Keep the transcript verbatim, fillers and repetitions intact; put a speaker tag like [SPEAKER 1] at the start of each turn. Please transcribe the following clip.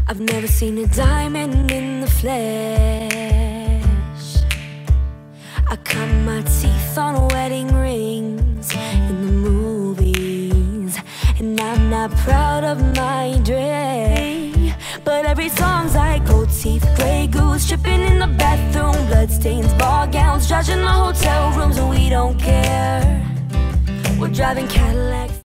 [SPEAKER 1] I've never seen a diamond in the flesh. I cut my teeth on wedding rings in the movies, and I'm not proud of my dress. But every song's like gold teeth, grey goose, tripping in the bathroom, bloodstains, ball gowns, judging the hotel rooms, and we don't care. We're driving Cadillacs.